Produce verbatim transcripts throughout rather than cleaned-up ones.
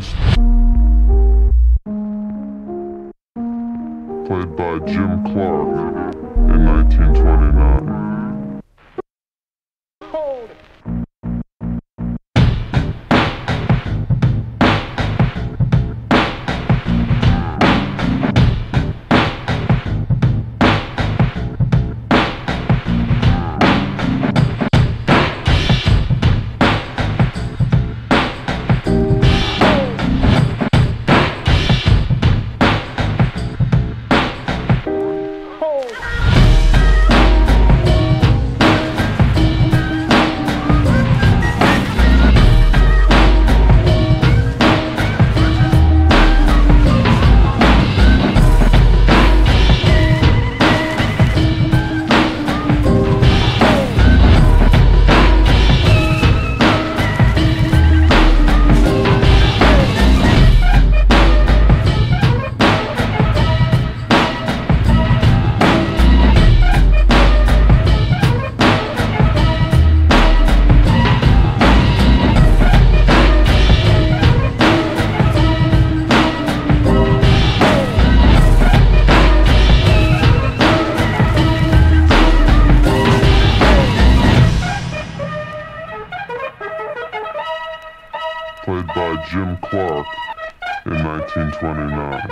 Fanny's played by Jim Clark in nineteen twenty-nine. Hold it. Played by Jim Clark in nineteen twenty-nine.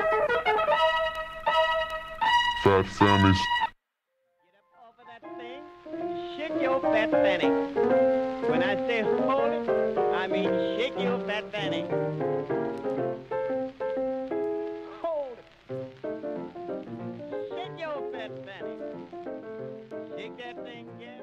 Fat Fanny's Get up off of that thing and shake your fat fanny. When I say hold it, I mean shake your fat fanny. Hold it. Shake your fat fanny. Shake that thing, yeah.